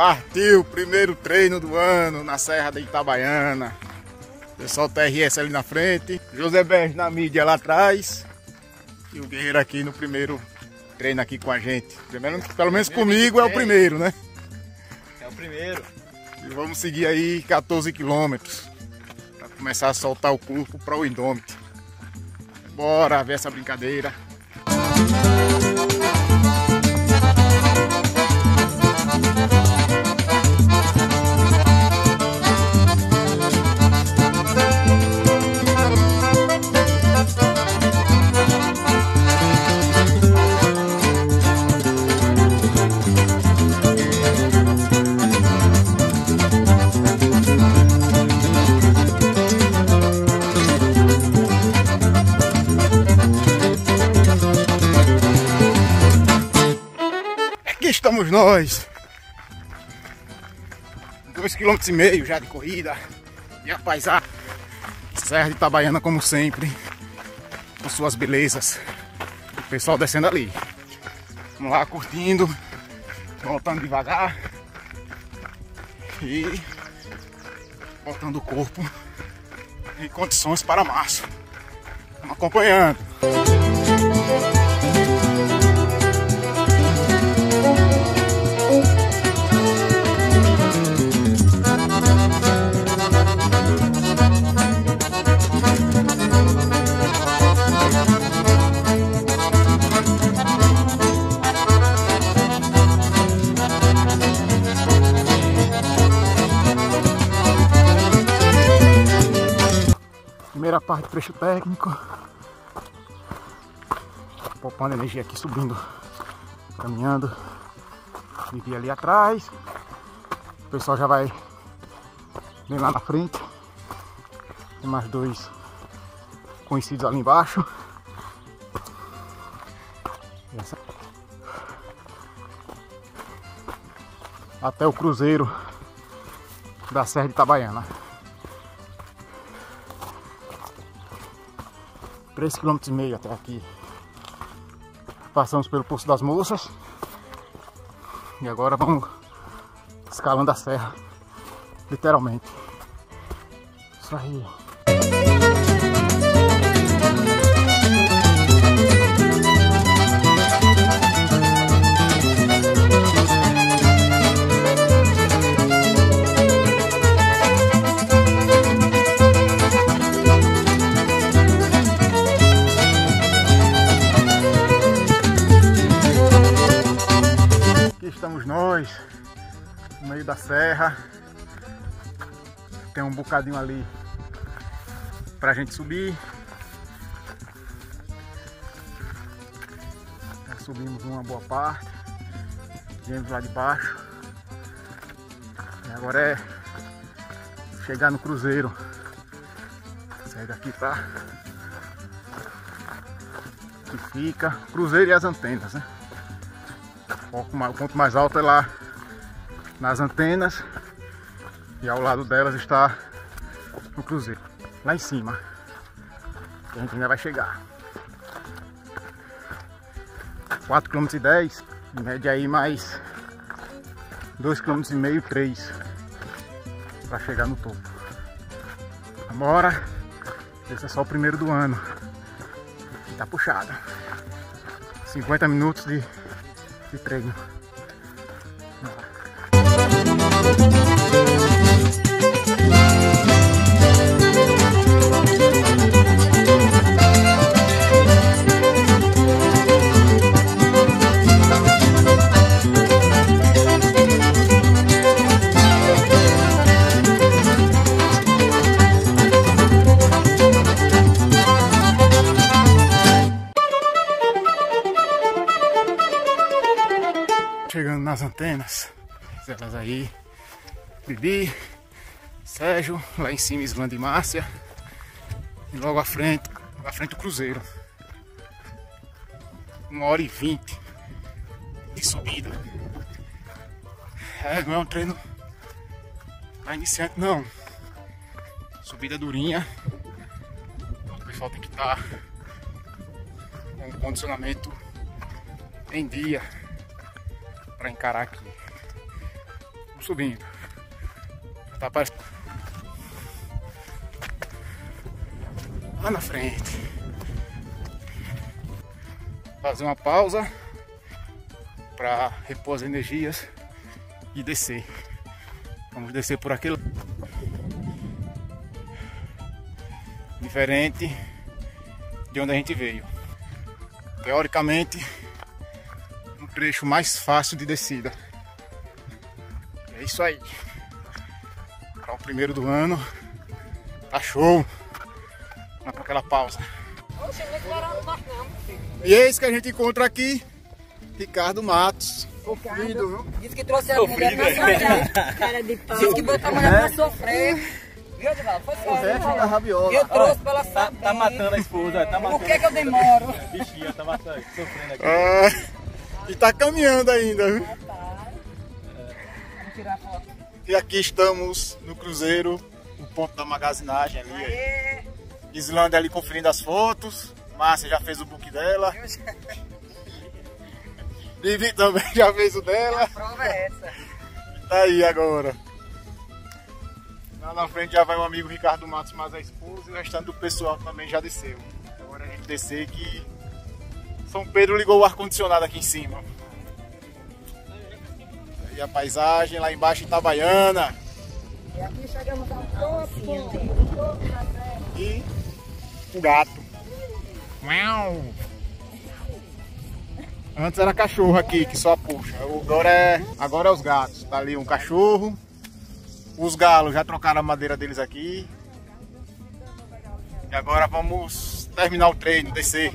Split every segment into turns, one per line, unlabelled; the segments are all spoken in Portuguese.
Partiu o primeiro treino do ano na Serra da Itabaiana. Pessoal TRS ali na frente, José Berge na mídia lá atrás e o Guerreiro aqui no primeiro treino aqui com a gente. Pelo menos comigo é o primeiro, né?
É o primeiro.
E vamos seguir aí 14 quilômetros para começar a soltar o corpo para o Indômito. Bora ver essa brincadeira. Estamos nós, 2,5 km já de corrida e a paisagem, Serra de Itabaiana como sempre, com suas belezas, o pessoal descendo ali, vamos lá curtindo, voltando devagar e botando o corpo em condições para março, vamos acompanhando. Primeira parte do trecho técnico, poupando energia aqui, subindo, caminhando, e ali atrás, o pessoal já vai bem lá na frente, tem mais dois conhecidos ali embaixo. Até o cruzeiro da Serra de Itabaiana. 3,5 km até aqui. Passamos pelo Poço das Moças. E agora vamos escalando a serra. Literalmente. Isso aí. Estamos nós no meio da serra, tem um bocadinho ali pra gente subir. Já subimos uma boa parte, viemos lá de baixo e agora é chegar no cruzeiro. Sair daqui tá, que fica cruzeiro e as antenas, né? O ponto mais alto é lá nas antenas e ao lado delas está o cruzeiro, lá em cima, que a gente ainda vai chegar. 4,10 km, em média aí mais 2,5 km, 3 para chegar no topo. Bora, esse é só o primeiro do ano, tá puxado, 50 minutos de treino. Chegando nas antenas, elas aí, Bibi, Sérgio, lá em cima Islândia e Márcia, e logo à frente o cruzeiro. 1h20 de subida. Não é um treino para iniciante não, subida durinha, o pessoal tem que estar com o condicionamento em dia para encarar aqui. Vamos subindo. Tá aparecendo lá na frente. Fazer uma pausa para repor as energias e descer. Vamos descer por aquele diferente de onde a gente veio. Teoricamente, um trecho mais fácil de descida. É isso aí. Para o primeiro do ano, tá show. Vamos para aquela pausa. E é isso que a gente encontra aqui, Ricardo Matos. Sofrido, viu?
Disse que trouxe a mulher pra sofrer. Cara de pau. Disse que botou a mulher pra sofrer. Viu, Edivaldo? Foi só. Eu trouxe pra ela saber.
Tá matando a esposa, tá matando.
Por que eu demoro?
Bichinha, tá matando, sofrendo aqui.
E tá caminhando ainda, viu?
Vamos tirar a foto.
E aqui estamos no cruzeiro, no ponto da magazinagem ali.
Aê.
Islândia ali conferindo as fotos. Márcia já fez o book dela. Vivi também já fez o dela.
A prova é essa.
Tá aí agora. Lá na frente já vai o amigo Ricardo Matos mais a esposa e o restante do pessoal também já desceu. Agora a gente descer que São Pedro ligou o ar-condicionado aqui em cima. Aí a paisagem lá embaixo Itabaiana.
E aqui chegamos ao topo.
E o gato. Miau. Antes era cachorro aqui que só puxa. Agora é os gatos. Tá ali um cachorro. Os galos já trocaram a madeira deles aqui. E agora vamos terminar o treino, descer.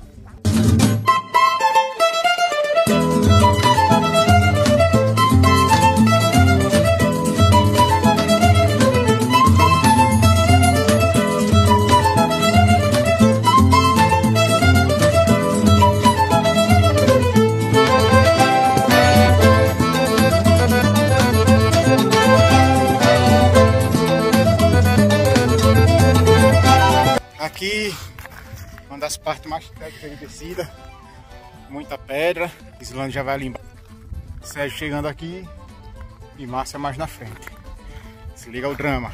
Aqui, uma das partes mais técnicas de descida, muita pedra. Islândia já vai ali embaixo. Sérgio chegando aqui e Márcia mais na frente. Se liga o drama.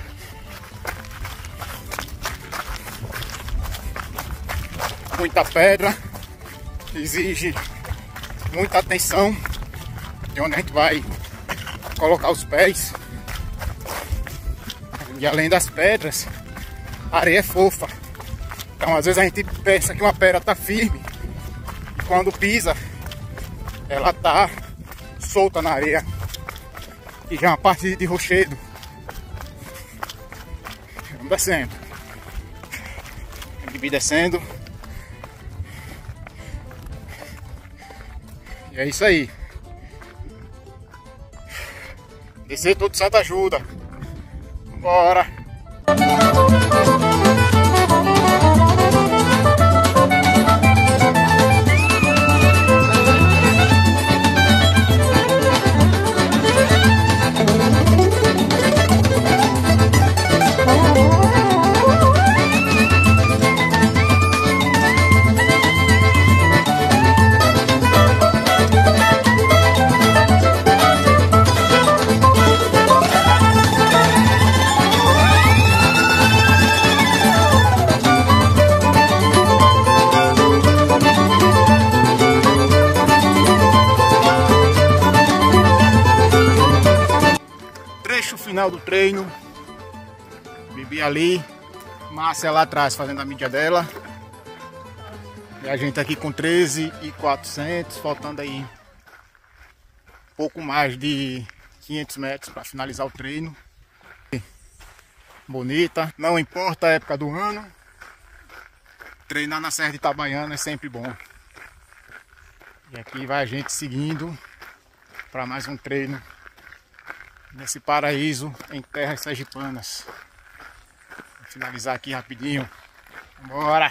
Muita pedra, exige muita atenção de onde a gente vai colocar os pés. E além das pedras, a areia é fofa. Então às vezes a gente pensa que uma pedra está firme e quando pisa ela está solta na areia e já é uma parte de rochedo. Vamos descendo. Tem que vir descendo. E é isso aí. Descer todo santo ajuda. Bora! Final do treino, Bibi ali, Márcia lá atrás fazendo a mídia dela e a gente aqui com 13.400, faltando aí pouco mais de 500 metros para finalizar o treino. Bonita, não importa a época do ano, treinar na Serra de Itabaiana é sempre bom. E aqui vai a gente seguindo para mais um treino nesse paraíso em terras sergipanas. Vou finalizar aqui rapidinho. Bora!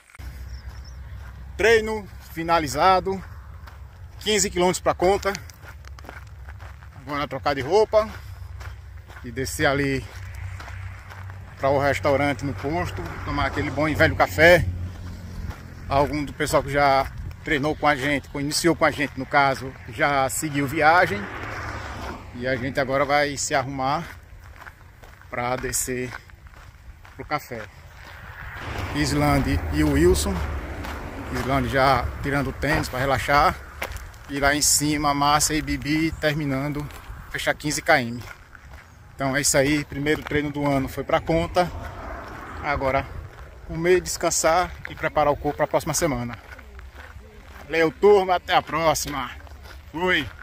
Treino finalizado. 15 km para conta. Agora trocar de roupa e descer ali para o restaurante no posto, tomar aquele bom e velho café. Algum do pessoal que já treinou com a gente, iniciou com a gente no caso, já seguiu viagem. E a gente agora vai se arrumar para descer pro café. Islande e o Wilson. Islande já tirando o tênis para relaxar. E lá em cima, Márcia e Bibi terminando, fechar 15 km. Então é isso aí, primeiro treino do ano foi pra conta. Agora comer, descansar e preparar o corpo para a próxima semana. Valeu, turma, até a próxima. Fui!